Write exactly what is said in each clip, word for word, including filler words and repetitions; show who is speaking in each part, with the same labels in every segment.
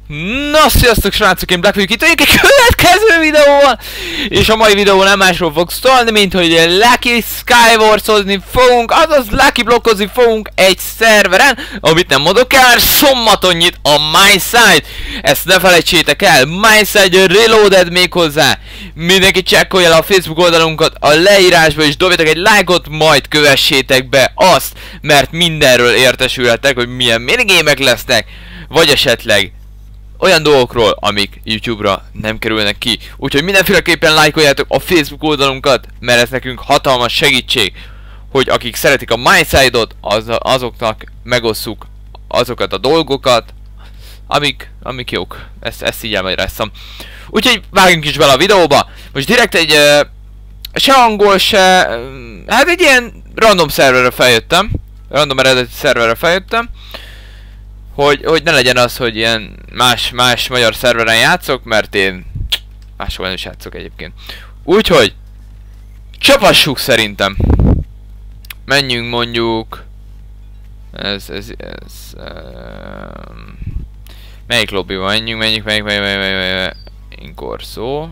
Speaker 1: Na, sziasztok srácok, én Black vagyok, itt vagyok egy következő videóval! És a mai videó nem másról fog szólni, mint hogy Lucky Skywars-ozni fogunk, azaz Lucky blokkozni fogunk egy szerveren, amit nem mondok el, szombaton nyit a MySide. Ezt ne felejtsétek el, MySide Reloaded méghozzá. Mindenki csekkolja le a Facebook oldalunkat a leírásba, és dobjatok egy lájkot, majd kövessétek be azt, mert mindenről értesülhetek, hogy milyen minigémek lesznek, vagy esetleg olyan dolgokról, amik YouTube-ra nem kerülnek ki. Úgyhogy mindenféleképpen lájkoljátok a Facebook oldalunkat, mert ez nekünk hatalmas segítség, hogy akik szeretik a MySide-ot, az, azoknak megosszuk azokat a dolgokat, amik, amik jók. Ezt, ezt így elmagyaráztam. Úgyhogy vágjunk is bele a videóba. Most direkt egy uh, se angol, se... Uh, hát egy ilyen random szerverre feljöttem. Random eredeti szerverre feljöttem. Hogy, hogy ne legyen az, hogy ilyen más, más magyar szerveren játszok, mert én máshol nem is játszok egyébként. Úgyhogy csapassuk szerintem. Menjünk mondjuk. Ez, ez, ez. Um, melyik lobbyba menjünk, menjünk, menjünk, menjünk, menjünk, menjünk. Inkorszó.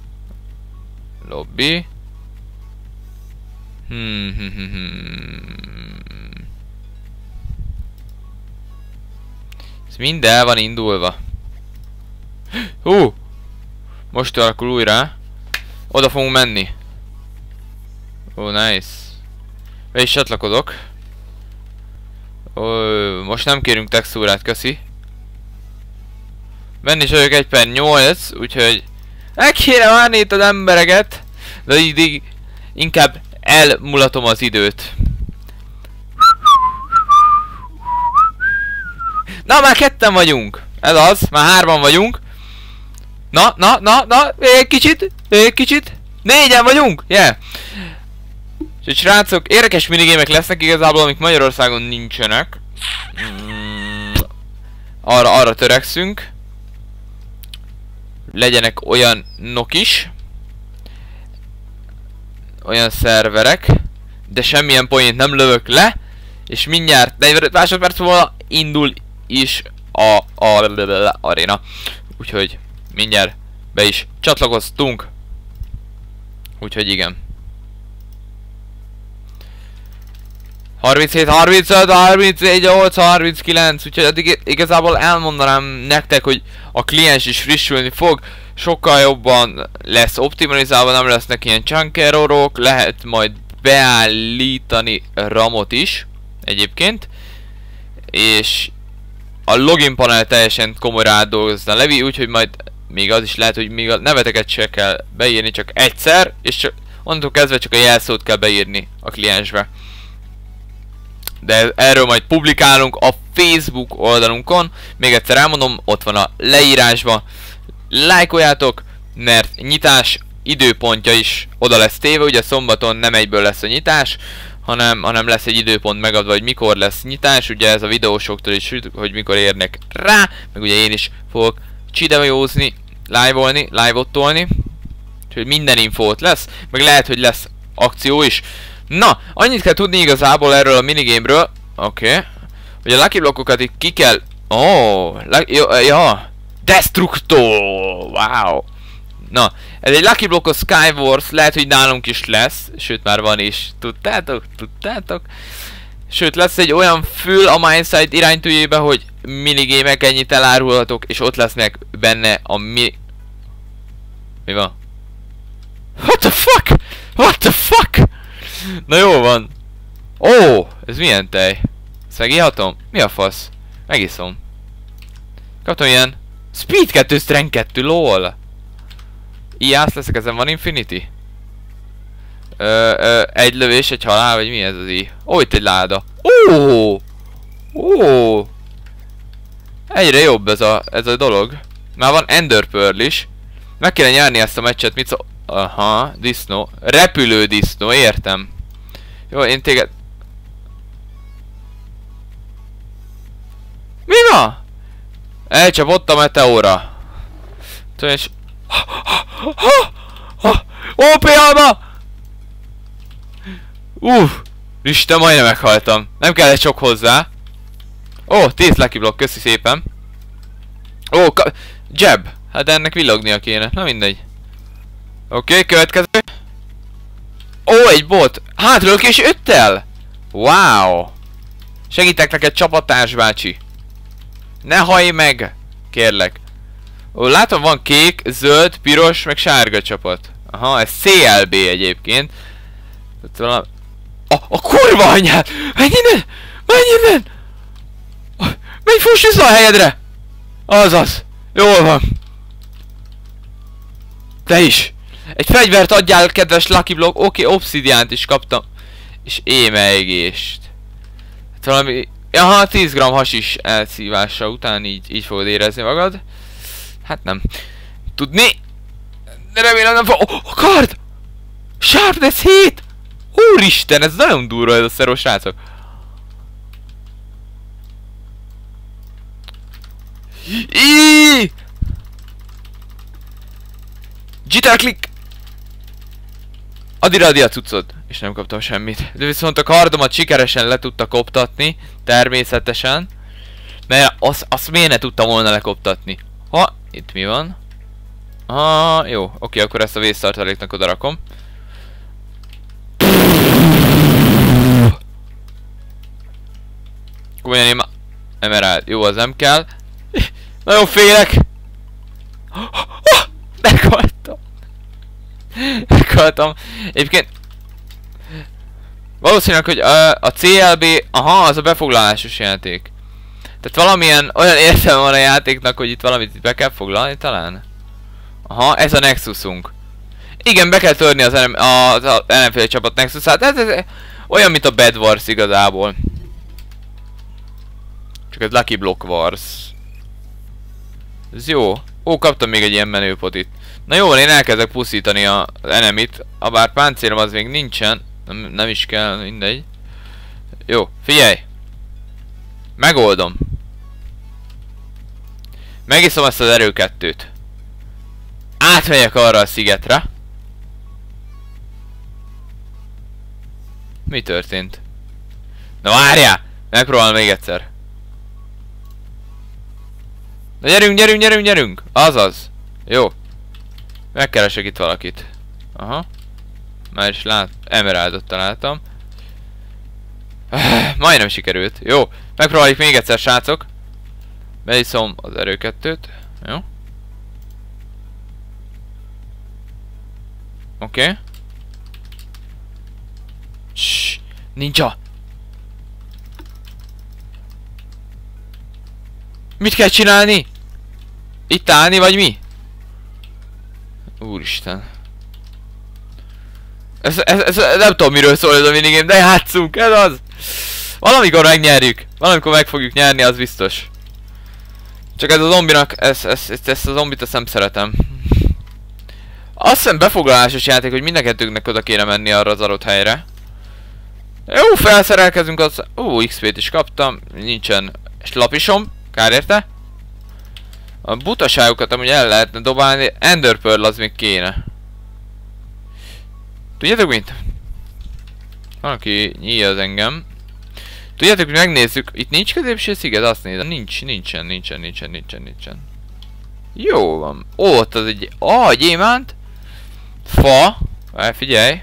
Speaker 1: Lobby. Hmm, hmm, hmm, hmm. Mind el van indulva. Hú! Most alakul újra. Oda fogunk menni. Ó, oh, nice. Be is csatlakozok. Oh, most nem kérünk textúrát, köszi. Benni is vagyok egy per nyolc, úgyhogy el kéne várni itt az embereket. De így inkább elmulatom az időt. Na, már ketten vagyunk! Ez az, már hárman vagyunk. Na, na, na, na, egy kicsit, egy kicsit. Négyen vagyunk, yeah! És srácok, érdekes minigémek lesznek igazából, amik Magyarországon nincsenek. Mm, arra, arra törekszünk. Legyenek olyanok is. Olyan szerverek. De semmilyen poént nem lövök le. És mindjárt negyvenöt másodperc múlva indul is a, a aréna. Úgyhogy mindjárt be is csatlakoztunk. Úgyhogy igen. harminchét, harmincöt, harmincnégy, nyolc, harminckilenc. Úgyhogy addig igazából elmondanám nektek, hogy a kliens is frissülni fog. Sokkal jobban lesz optimalizálva, nem lesznek ilyen chunk errorok. Lehet majd beállítani ramot is egyébként. És a login panel teljesen komolyra átdolgozna Levi, úgyhogy majd még az is lehet, hogy még a neveteket se kell beírni, csak egyszer, és csak, onnantól kezdve csak a jelszót kell beírni a kliensbe. De erről majd publikálunk a Facebook oldalunkon. Még egyszer elmondom, ott van a leírásban. Lájkoljátok, mert nyitás időpontja is oda lesz téve, ugye szombaton nem egyből lesz a nyitás, hanem, hanem lesz egy időpont megadva, hogy mikor lesz nyitás, ugye ez a videósoktól is, hogy mikor érnek rá, meg ugye én is fogok csidejózni, live-olni, live-ottolni, úgyhogy minden infót lesz, meg lehet, hogy lesz akció is. Na, annyit kell tudni igazából erről a minigameről, oké, okay. Hogy a lucky blokkokat itt ki kell, ó, oh, ja, ja, Destructo, wow. Na, ez egy Lucky blokkos Skywars, lehet, hogy nálunk is lesz, sőt már van is, tudtátok, tudtátok. Sőt, lesz egy olyan fül a MySide iránytűjébe, hogy minigémek ennyit elárulhatok, és ott lesznek benne a mi... Mi van? What the fuck? What the fuck? Na jó van. Ó, oh, ez milyen tej? Ezt megihatom? Mi a fasz? Megiszom. Kaptam ilyen Speed kettő, Strength kettő, lol. Ijász leszek, ezen van Infinity? Ö, ö, egy lövés, egy halál, vagy mi ez az i? Ó, itt egy láda. Ó! Ó! Egyre jobb ez a, ez a dolog. Már van Ender Pearl is. Meg kéne nyerni ezt a meccset, mit szó... Aha, disznó. Repülő disznó, értem. Jó, én téged... Mi van? Elcsapott a meteóra. Tudom, és... Ó, pé alma! Uff! Isten, majdnem meghaltam. Nem kellett sok hozzá. Ó, tíz lucky block, köszi szépen. Ó, jab! Hát ennek villognia kéne. Na mindegy. Oké, okay, következő. Ó, egy bot! Hátról és öttel! Wow! Segítek neked, csapattárs bácsi! Ne hajj meg! Kérlek. Ó, látom, van kék, zöld, piros, meg sárga csapat. Aha, ez cé el bé egyébként. A, a kurva anyját! Menj innen! Menj innen! Menj, fuss vissza a helyedre! Azaz! Jól van! Te is! Egy fegyvert adjál, kedves Lucky Block! Oké, okay, obszidiánt is kaptam. És émeigést. Hát valami... Aha, tíz gramm hasis elszívása után így, így fogod érezni magad. Hát nem. Tudni? De remélem nem fog... Oh, a kard! Sharpness hét! Úristen, ez nagyon durva ez a szeros srácok. Iiii! Jitter click! Add ide a cuccod. És nem kaptam semmit. De viszont a kardomat sikeresen le tudta koptatni. Természetesen. Mert azt, azt miért ne tudtam volna lekoptatni? Ha, itt mi van? Ah, jó. Oké, akkor ezt a vésztartaléknak oda rakom. Komolyan én ma... Emerald. Jó, az nem kell. Nagyon félek! Meghaltam! Meghaltam. Egyébként... Valószínűleg, hogy a, a cé el bé... Aha, az a befoglalásos játék. Tehát valamilyen olyan értelme van a játéknak, hogy itt valamit itt be kell foglalni talán? Aha, ez a Nexusunk. Igen, be kell törni az, elem, az, az ellenfél csapat Nexusát. Ez, ez, ez olyan, mint a Bed Wars igazából. Csak ez Lucky Block Wars. Ez jó. Ó, kaptam még egy ilyen menőpotit. Na jó, én elkezdek pusztítani az enemit. Habár páncélom az még nincsen. Nem, nem is kell, mindegy. Jó, figyelj! Megoldom. Megiszom ezt az erőkettőt. Átmegyek arra a szigetre. Mi történt? Na várjál! Megpróbálom még egyszer. Na gyerünk, gyerünk, gyerünk, gyerünk! Azaz. Jó. Megkeresek itt valakit. Aha. Már is lát... Emeraldot találtam. Majdnem sikerült. Jó. Megpróbáljuk még egyszer, srácok. Beiszom az erőkettőt. Jó. Oké. Okay. Ssss. Ninja. Mit kell csinálni? Itt állni, vagy mi? Úristen. Ez, ez, ez, ez nem tudom miről szól ez a minigame, de játszunk, ez az! Valamikor megnyerjük. Valamikor meg fogjuk nyerni, az biztos. Csak ez a zombinak, ezt, ezt, ezt, ezt a zombit azt nem szeretem. Azt hiszem befoglalásos játék, hogy mindenkettőnknek oda kéne menni arra az adott helyre. Jó, felszerelkezünk, az... Ó, iksz pét is kaptam. Nincsen lapisom. Kár érte. A butaságokat amúgy el lehetne dobálni. Ender Pearl az még kéne. Tudjátok mint? Van, aki nyílja az engem. Tudjátok, hogy megnézzük. Itt nincs középső sziget? Azt nézem. Nincs, nincsen, nincsen, nincsen, nincsen, nincsen. Jó van. Ó, ott az egy... Ah, gyémánt. Fa. Várj, figyelj.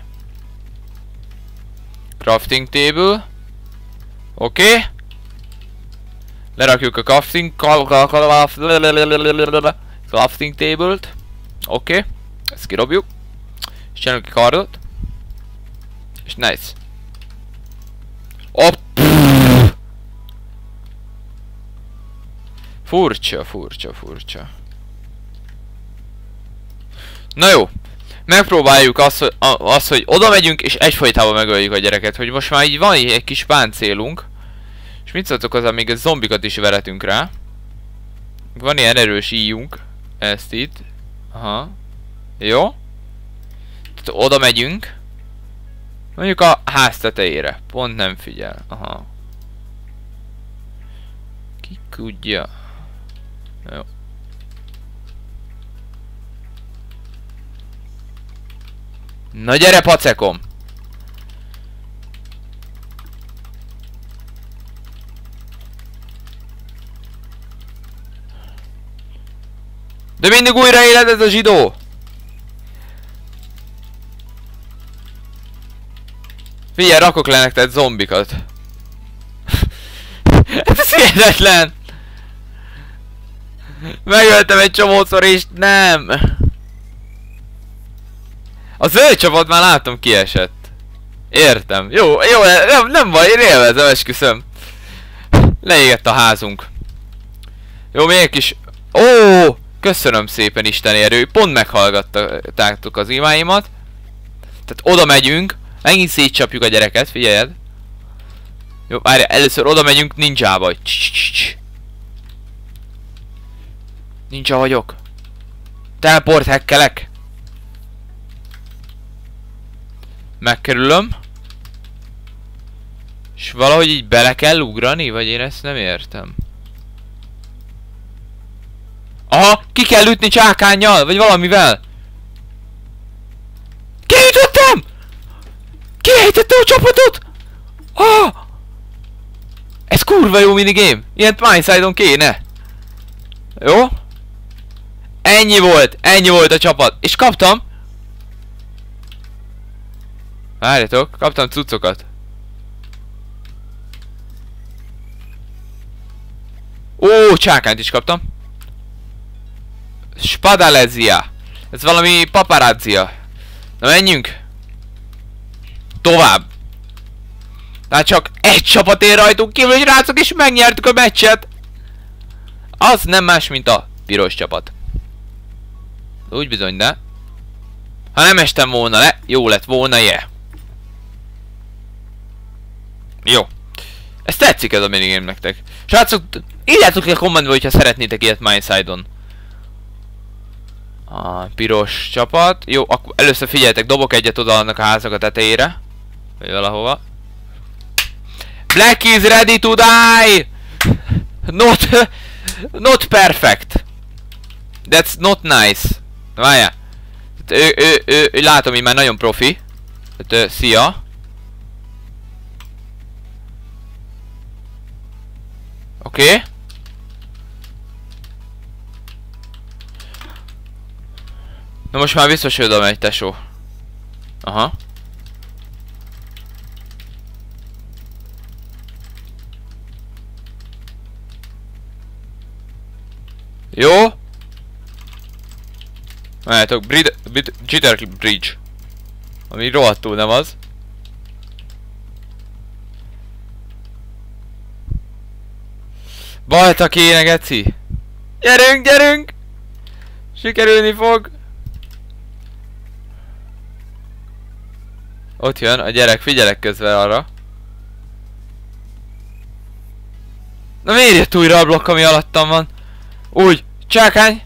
Speaker 1: Crafting table. Oké. Okay. Lerakjuk a crafting... Crafting table-t. Oké. Okay. Ezt kirobjuk. És csináljuk ki kardot. És nice. Hopp. Furcsa, furcsa, furcsa. Na jó. Megpróbáljuk azt, hogy, azt, hogy oda megyünk és egyfolytában megöljük a gyereket. Hogy most már így van egy kis páncélunk. És mit szóltok hozzá, még a zombikat is veretünk rá. Van ilyen erős íjunk. Ezt itt. Aha. Jó. Tehát oda megyünk. Mondjuk a ház tetejére. Pont nem figyel. Aha. Ki tudja. Jó. Na gyere, pacekom! De mindig újra éled ez a zsidó! Figyelj, rakok le neked zombikat. Ez hihetetlen! Megöltem egy csomószor és nem! A zöld csapat már látom kiesett. Értem. Jó, jó, nem, nem baj, én élvezem, esküszöm. Leégett a házunk. Jó, még egy kis... Ó, köszönöm szépen, Isten érő. Pont meghallgattátok az imáimat. Tehát oda megyünk. Megint szétcsapjuk a gyereket, figyeljed. Jó, várj, először oda megyünk ninjába. Ninja vagyok. Teleport hackelek. Megkerülöm. És valahogy így bele kell ugrani? Vagy én ezt nem értem. Aha, ki kell ütni csákánnyal, vagy valamivel. Kiütöttem! Kiejtettem a csapatot! Ah! Ez kurva jó minigame. Ilyet Mindside-on kéne. Jó? Ennyi volt, ennyi volt a csapat. És kaptam. Várjatok, kaptam cuccokat. Ó, csákányt is kaptam. Spadalezia. Ez valami paparazzia. Na menjünk. Tovább. Tehát csak egy csapat ér rajtunk kívül, hogy rácok, és megnyertük a meccset. Az nem más, mint a piros csapat. Úgy bizony, de ha nem estem volna le, jó lett volna, yeah. Jó. Ez tetszik ez a minigame nektek. Srácok, írjátok ki a kommentbe, hogyha szeretnétek ilyet Mindside-on. A piros csapat. Jó, akkor először figyeljetek, dobok egyet oda annak a háznak a tetejére. Vagy valahova. Black is ready to die! Not... Not perfect. That's not nice. Várjál. Ő, ő, ő, ő, látom, hogy már nagyon profi. Tehát, ő, szia. Oké. Okay. Na most már biztos, hogy oda megy, tesó. Aha. Jó. Várjátok, Jitter Bridge. Ami rohadtul nem az. Balta kéne, geci. Gyerünk, gyerünk! Sikerülni fog. Ott jön a gyerek, figyelek közben arra. Na miért jött újra a blokk, ami alattam van? Úgy, csákány!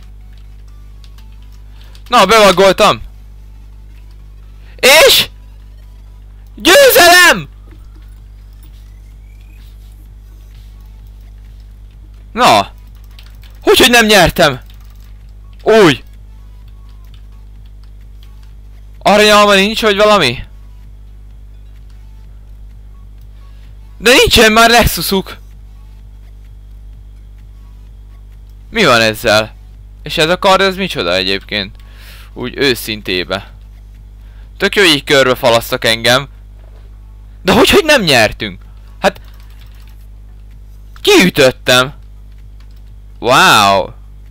Speaker 1: Na, bevagoltam! És? Győzelem! Na! Hogyhogy nem nyertem? Úgy! Aranyalma nincs, vagy valami? De nincsen már Nexusuk! Mi van ezzel? És ez a kard, ez micsoda egyébként? Úgy őszintébe. Tök jó, így körbe falasztak engem. De hogy, hogy nem nyertünk? Hát... Kiütöttem! Wow!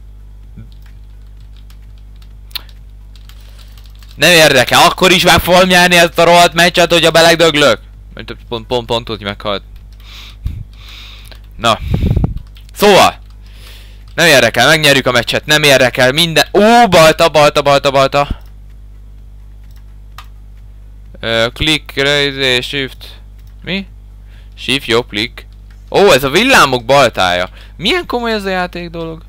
Speaker 1: Nem érdekel, akkor is meg fogom nyerni ezt a rohadt meccset, hogyha belegdöglök. Pont, pont, pont, hogy meghalt. Na. Szóval. Nem érdekel, megnyerjük a meccset, nem érdekel, minden... Ó, balta, balta, balta, balta. Uh, click, raise, shift. Mi? Shift, jó, click. Ó, ez a villámok baltája. Milyen komoly ez a játék dolog?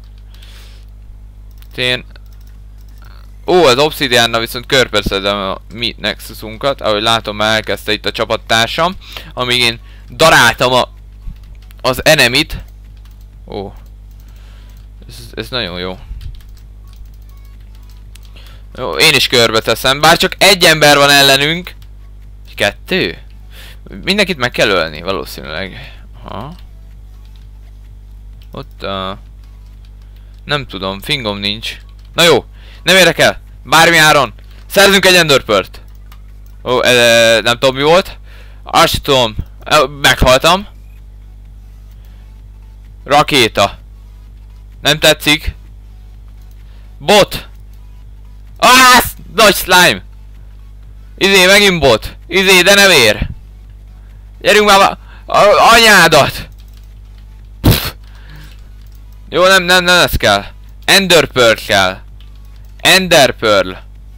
Speaker 1: Én... Ó, az Obsidiannal viszont körperszedem a mi Nexusunkat. Ahogy látom, már elkezdte itt a csapattársam. Amíg én daráltam a... az enemit. Ó. Ez, ez nagyon jó. Jó, én is körbe teszem. Bár csak egy ember van ellenünk. Kettő? Mindenkit meg kell ölni, valószínűleg. Aha. Ott a... Nem tudom, fingom nincs. Na jó, nem érdekel. Bármi áron. Szerzünk egy Enderpearl-t. Ó, e, nem tudom mi volt. Azt tudom. E, meghaltam. Rakéta. Nem tetszik. Bot. Ász! Nagy slime. Izé, megint bot. Izé, de nem ér. Gyerünk már a anyádat. Pff. Jó, nem, nem, nem ez kell. Enderpearl kell. Enderpearl.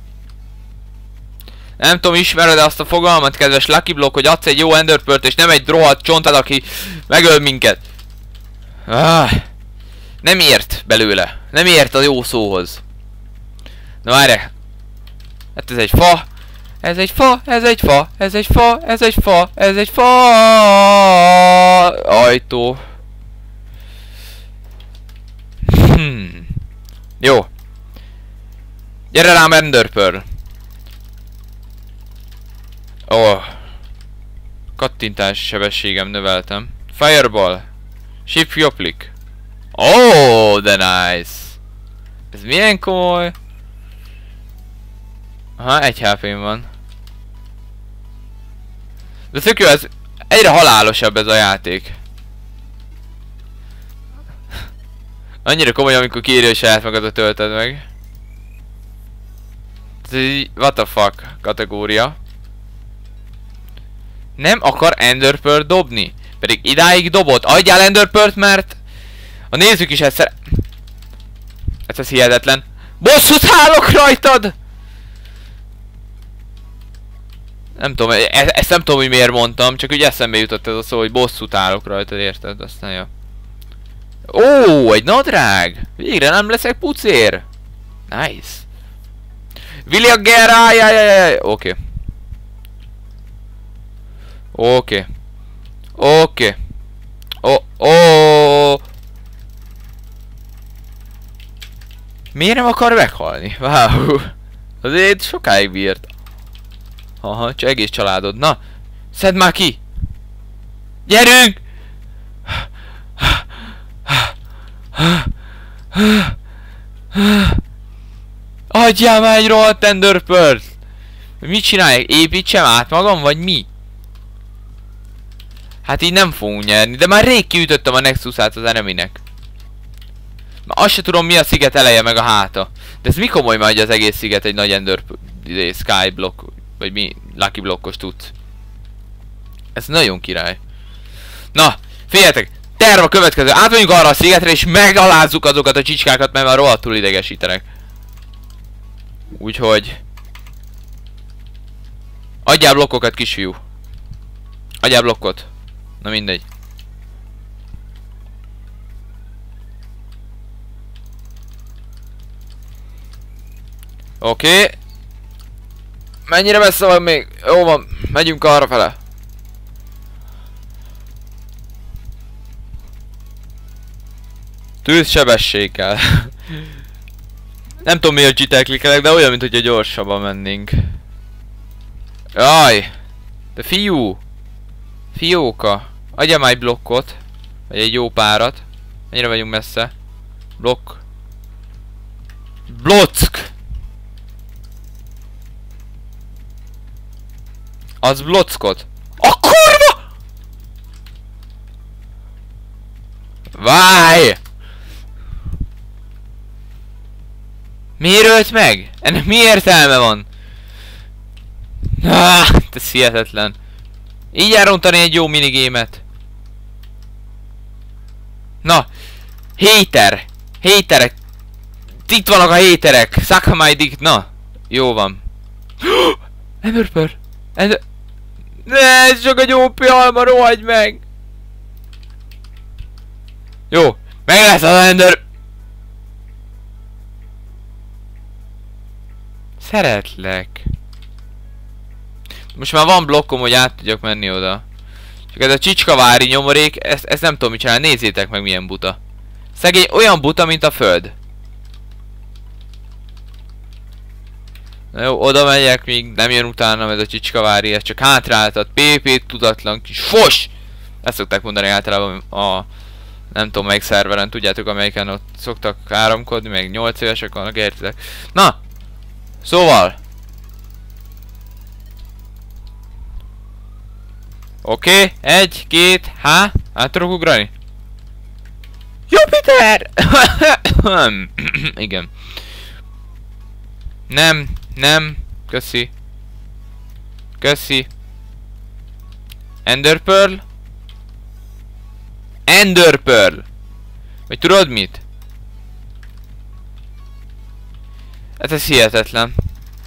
Speaker 1: Nem tudom, ismered azt a fogalmat, kedves Lucky Block, hogy adsz egy jó Enderpearl-t és nem egy rohadt csontad, aki megöl minket. Ah, nem ért belőle. Nem ért a jó szóhoz. Na várj. Hát ez egy fa. Ez egy fa, ez egy fa, ez egy fa, ez egy fa, ez egy fa. Ajtó. Hmm. Jó. Gyere rám, Enderpearl. Ó. Oh. Kattintás sebességem növeltem. Fireball. Shift jobbklik. Ó, oh, de nice. Ez milyen komoly. Aha, egy há pém van. De tök jó, ez egyre halálosabb ez a játék. Annyira komoly, amikor kiírja, hogy saját magadat tölted meg. Ez így, what the fuck kategória. Nem akar Enderpearl dobni. Pedig idáig dobott. Adjál Enderpearl-t, mert a nézők is egyszer... Ez az hihetetlen. Bosszút állok rajtad! Nem tudom, e ezt nem tudom, hogy miért mondtam, csak úgy eszembe jutott ez a szó, hogy bosszút állok rajtad, érted? Aztán jó. Ó, egy nadrág! Végre nem leszek pucér! Nice. Willi a gerá, oké. Oké. Oké. Ó, ó. Miért nem akar meghalni? Wow. Azért sokáig bírt. Aha, csak egész családod. Na, szedd már ki! Gyerünk! Adjál már egy rohadt Enderpearl-t! Mit csinálják? Építsem át magam, vagy mi? Hát így nem fogunk nyerni, de már rég kiütöttem a Nexusát az eneminek. Már azt se tudom, mi a sziget eleje meg a háta. De ez mi komoly már, hogy az egész sziget egy nagy Enderpearl Skyblock, vagy mi Lucky Blockos tudsz. Ez nagyon király. Na, figyeljetek! Terv a következő. Átmegyünk arra a szigetre és megalázzuk azokat a csicskákat, mert már rohadtul idegesítenek. Úgyhogy... Adjál blokkokat, kisfiú. Adjál blokkot. Na mindegy. Oké. Okay. Mennyire messze van még? Jó van, megyünk arrafele. Tűzsebesség kell. Nem tudom miért csitelklikkelek, de olyan, mint hogyha gyorsabban mennénk. Jaj! De fiú! Fióka! Adja már egy blokkot. Vagy egy jó párat. Mennyire vagyunk messze? Blokk. Block! Az blockot. A kurva! Váj! Miért ölt meg? Ennek mi értelme van? Ah, ez hihetetlen. Így elrontani egy jó minigémet. Na! Hater! Haterek! Itt vannak a haterek! Suck my dick! Na! Jó van. Enderpearl! Ender... Ne, ez csak egy ó pé alma, rohagy meg! Jó! Meg lesz az Ender... Szeretlek. Most már van blokkom, hogy át tudjak menni oda. Csak ez a csicskavári nyomorék, ezt, ezt nem tudom mit csinálni, nézzétek meg milyen buta. Szegény olyan buta, mint a föld. Na jó, oda megyek, míg nem jön utánam ez a csicskavári, ez csak hátráltat, pé pé tudatlan kis fos! Ezt szokták mondani általában a Nem tudom melyik szerveren, tudjátok, amelyiken ott szoktak áramkodni, meg nyolc évesek vannak, értitek. Na! Szóval! Oké, okay, egy, két, há, át tudok ugrani? Jupiter! Igen. Nem, nem, köszi. Köszi. Ender Pearl? Ender Pearl! Vagy tudod mit? Hát ez hihetetlen.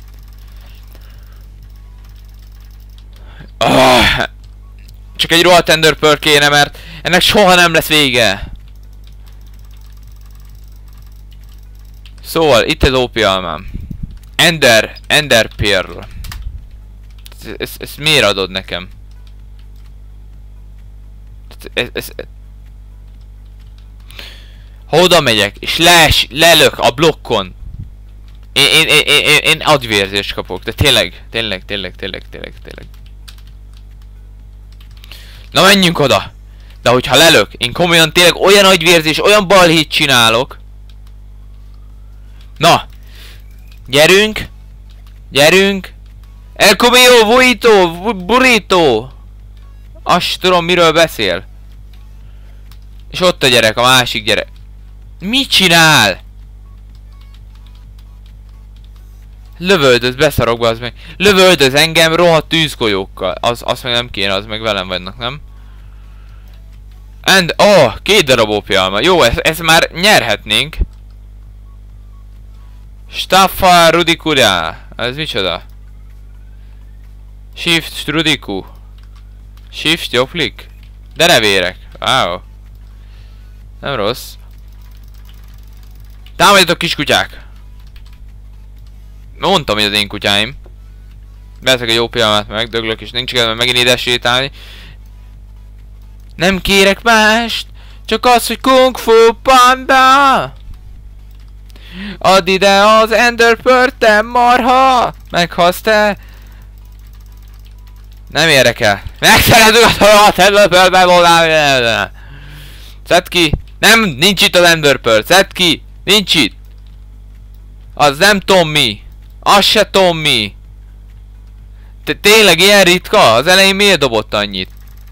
Speaker 1: Oh, csak egy rohadt Ender Pearl kéne, mert ennek soha nem lesz vége. Szóval, itt az ó pé almám. Ender, Ender Pearl. Ezt, ezt miért adod nekem? Ez, ez, ez. Ha oda megyek, és les, lelök a blokkon. Én, én, én, én, én agyvérzést kapok, de tényleg, tényleg, tényleg, tényleg, tényleg, tényleg. Na menjünk oda! De hogyha lelök, én komolyan tényleg olyan agyvérzés, olyan balhét csinálok. Na! Gyerünk! Gyerünk! El comio, burrito, burrito! Azt tudom, miről beszél. És ott a gyerek, a másik gyerek. Mit csinál? Lövöldöz, beszarok be, az meg. Lövöldöz engem rohadt tűzgolyókkal. Az, azt meg nem kéne, az meg velem vannak, nem? And, oh, két darab ó pé alma. Jó, ezt, ezt már nyerhetnénk. Staffa Rudicula. Ez micsoda? Shift Rudicu. Shift jobbklik? De ne vérek. Wow. Nem rossz. Támadjatok kiskutyák! Mondtam, hogy az én kutyáim. Veszek egy ó pé almát, megdöglök, és nincs kedvem megint ide sétálni. Nem kérek mást, csak az, hogy Kung Fu Panda! Add ide az Ender Pearl, te marha! Meghalsz te! Nem érdekel. Megszerezzük a Ender Pearl-be volna! Szedd ki! Nem, nincs itt az Ender Pearl, szedd ki! Nincs itt! Az nem Tommy! Az se Tommy! Te tényleg ilyen ritka? Az elején miért dobott annyit?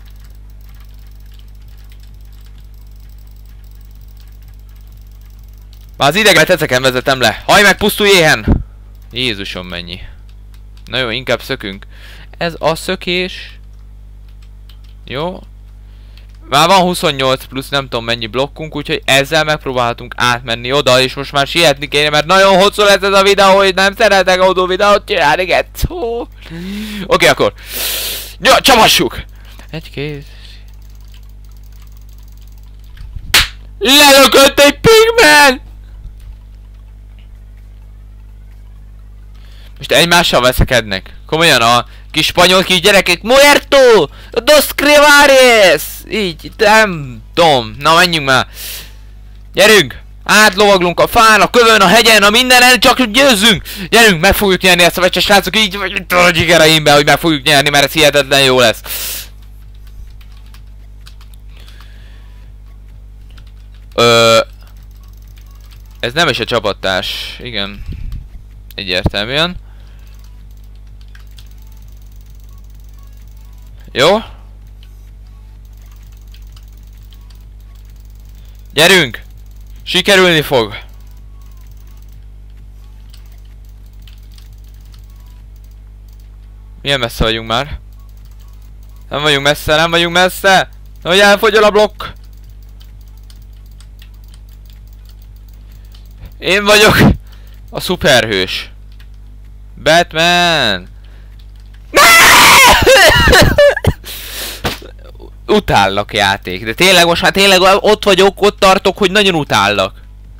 Speaker 1: Már az ideget ezeken vezetem le. Hajj meg, pusztulj éhen! Jézusom, mennyi. Na jó, inkább szökünk. Ez a szökés. Jó. Már van huszonnyolc plusz nem tudom mennyi blokkunk, úgyhogy ezzel megpróbálhatunk átmenni oda, és most már sietni kéne, mert nagyon hosszú lesz ez a videó, hogy nem szeretek autó videót csinálni, getszó. Oké, okay, akkor. Jó, csavassuk! Egy kéz. Lelökött egy pigment! Most egymással veszekednek. Komolyan a kis spanyol kis gyerekek. Muerto! Dos crevares! Így, nem tudom. Na menjünk már. Gyerünk! Átlovaglunk a fán, a kövön, a hegyen, a mindenen, csak győzzünk! Gyerünk, meg fogjuk nyerni ezt a meccset, srácok, így vagy a gyikereimbe, hogy meg fogjuk nyerni, mert ez hihetetlen jó lesz. Ö... Ez nem is a csapattárs, igen. Egyértelműen. Jó? Gyerünk! Sikerülni fog! Milyen messze vagyunk már? Nem vagyunk messze, nem vagyunk messze! Hogy elfogyol a blokk! Én vagyok a szuperhős. Batman! Utállak játék, de tényleg most már tényleg ott vagyok, ott tartok, hogy nagyon utállak.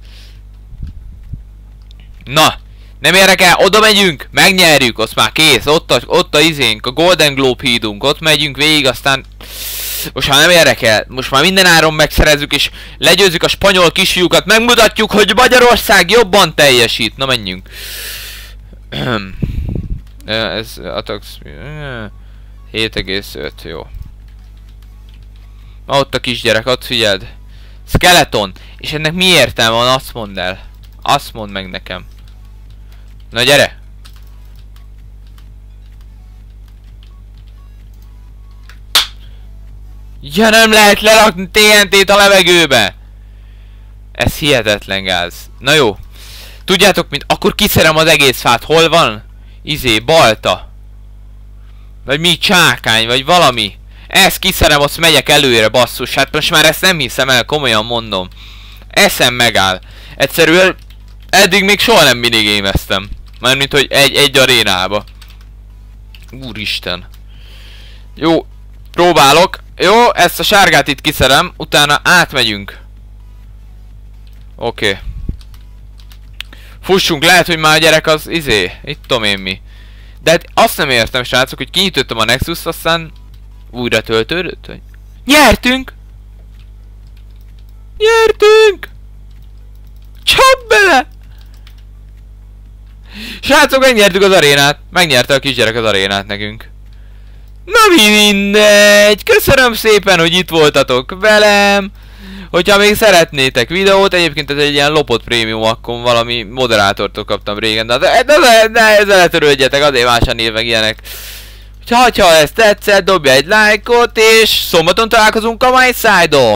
Speaker 1: Na, nem érdekel, oda megyünk, megnyerjük, azt már kész, ott a, ott a izénk, a Golden Globe hídunk, ott megyünk végig, aztán most már nem érdekel, most már minden áron megszerezzük és legyőzzük a spanyol kisfiúkat, megmutatjuk, hogy Magyarország jobban teljesít. Na menjünk. Ez Atax hét egész öt, jó. Ma ott a kisgyerek, ott figyeld. Skeleton. És ennek mi értelme van, azt mondd el. Azt mondd meg nekem. Na gyere! Ja, nem lehet lerakni té en té-t a levegőbe! Ez hihetetlen gáz. Na jó. Tudjátok mit? Akkor kiszerem az egész fát. Hol van? Izé, balta. Vagy mi, csákány, vagy valami. Ezt kiszerem, azt megyek előre, basszus. Hát most már ezt nem hiszem el, komolyan mondom. Eszem megáll. Egyszerűen eddig még soha nem minigémeztem. Mármint, hogy egy, egy arénába. Úristen. Jó, próbálok. Jó, ezt a sárgát itt kiszerem, utána átmegyünk. Oké. Okay. Fussunk, lehet, hogy már a gyerek az izé, itt tudom én mi. De hát azt nem értem, srácok, hogy kinyitottam a Nexus-t, aztán újra töltődött, vagy? Nyertünk! Nyertünk! Csap bele! Srácok, megnyertük az arénát. Megnyerte a kisgyerek az arénát nekünk. Na mi mindegy! Köszönöm szépen, hogy itt voltatok velem! Hogyha még szeretnétek videót, egyébként ez egy ilyen lopott prémium, akkor valami moderátortól kaptam régen, de, de, de, de, de ezzel ne törődjetek, azért másan név meg ilyenek. Ha, ha ez tetszett, dobja egy lájkot, és szombaton találkozunk a My Side-on!